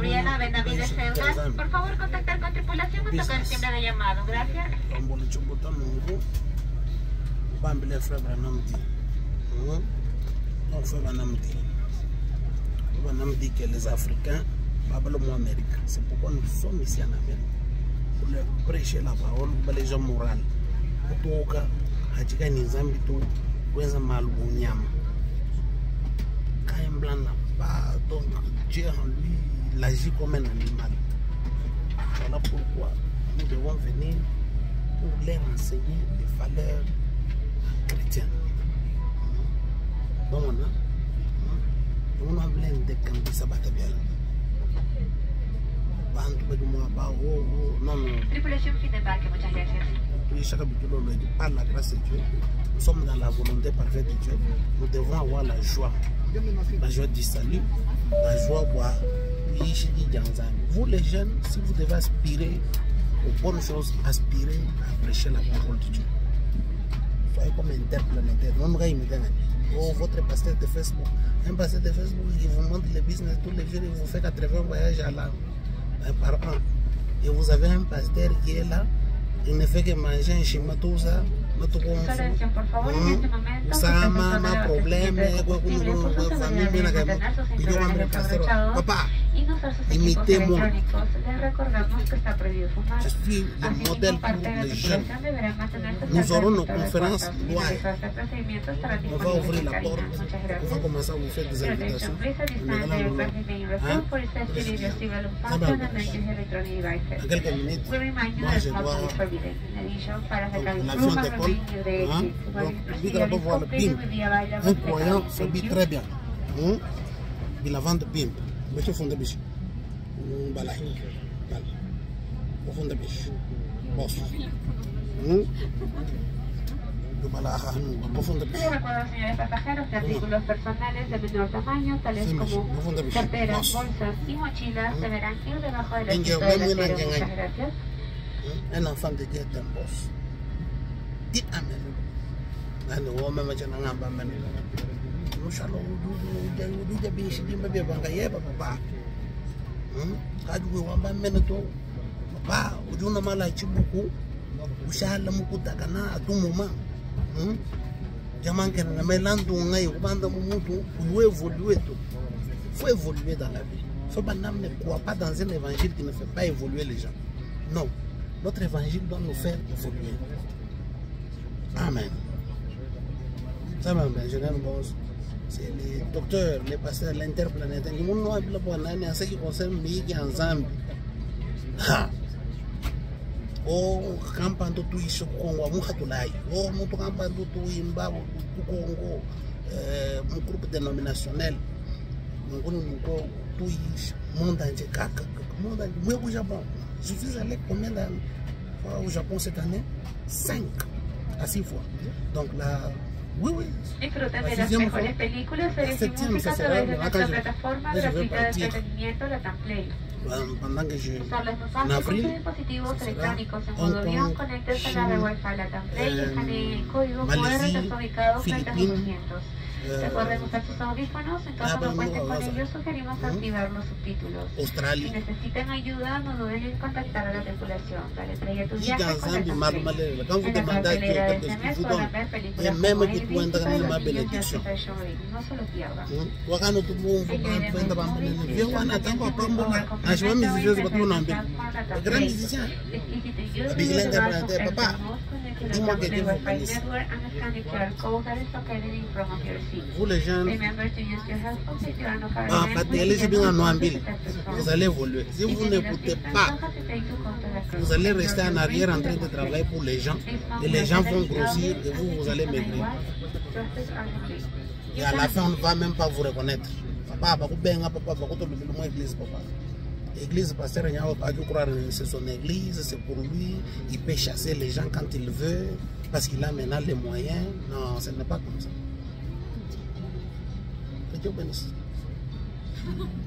Gabriela Benavides Selgas. Por favor, contactar con tripulación o tocar el timbre de llamado. Gracias. On dit que les Africains parlent moins américain. C'est pourquoi nous sommes ici en Amérique. Pour leur prêcher la parole, pour les gens moraux. Pour tout cas, Hajika Nizambi tout, Wenza Malbounyam. Quand un blanc n'a pas, donc Dieu en lui, il agit comme un animal. Voilà pourquoi nous devons venir pour leur enseigner les valeurs chrétiennes. Donc on a de Kambisa Batabian. Tripulación feedback, muchas gracias. Par la grâce de Dieu, nous sommes dans la volonté parfaite de Dieu. Nous devons avoir la joie du salut, la joie vous les jeunes, si vous devez aspirer aux bonnes choses, aspirez à prêcher la parole de Dieu. Soyez comme interplanétaire. Oh, votre pasteur de Facebook, un pasteur de Facebook qui vous montre le business tous les jours, il vous fait 80 voyages par an. Et vous avez un pasteur qui est là, il ne fait que manger un schéma, tout ça. Ça m'a un problème, papa, imitez-moi. Je suis le modèle pour les jeunes. Nous aurons nos conférences live. On va ouvrir la porte. On va commencer à vous faire des invitations. En quelques minutes, moi je dois l'avion d'école. Donc, on va voir le PIM. Un croyant s'habille très bien. Il a vendu PIM. Monsieur Fondabiche. Balai. Fondabiche. Boss. Les recuerdos, señores pasajeros, de artículos personales de menor tamaño, tales como carteras, bolsas y mochilas, deberán ir debajo del asiento delantero. Muchas gracias. Un enfant de Dieu est un boss. Dites Amen. And the woman was an ambaman. No shall do the beach in the Bangaya, papa. Had we one minute, papa, would you know my like Chibuku? We shall Mukutagana at Tumuma. Jamanka na Melando, Banda Mumutu, où évoluer tout. Il faut évoluer dans la vie. Il faut pas pas dans un évangile qui ne fait pas évoluer les gens. Non. Notre évangile doit nous faire évoluer. Amen. Ça va, c'est les docteurs, les pasteurs, l'interplanétaire. Nous avons ce qui concerne les Zambie. Oh, campando tu iso Congo, muhatulai. Oh, mutu campando tu imba Congo, un groupe dénominationnel. Nous avons tout iso, monde entier, monde entier. Moi au Japon, je suis allé combien d'années au Japon cette année? 5 à 6 fois. Donc là, oui. Disfruta de las mejores películas, series y música a través de nuestra plataforma gratuita de entretenimiento, la Tamplay. Pendant que je en avril, dispositivos electrónicicos en modo avión, conéctense a la red Wi-Fi la Tamplay y escaneen el código QR que está ubicado frente a sus asientos. Recuerden usar sus audífonos, en caso no cuenten con ellos, sugerimos activar los subtítulos. Si necesitan ayuda, no duden en contactar a la tripulación. Dale play a tu viaje con la Tamplay. En la cartelera de este mes podrán ver películas como Elvis, la bendición de Showing. No se lo pierdan. Vous les jeunes, vous allez évoluer. Si vous n'écoutez pas, vous allez rester en arrière en train de travailler pour les gens. Et les gens vont grossir et vous allez maigrir. Et à la fin, on ne va même pas vous reconnaître. Papa, église, papa. Église, pasteur, il a dû croire que c'est son église, c'est pour lui. Il peut chasser les gens quand il veut, parce qu'il a maintenant les moyens. Non, ce n'est pas comme ça. Que Dieu bénisse.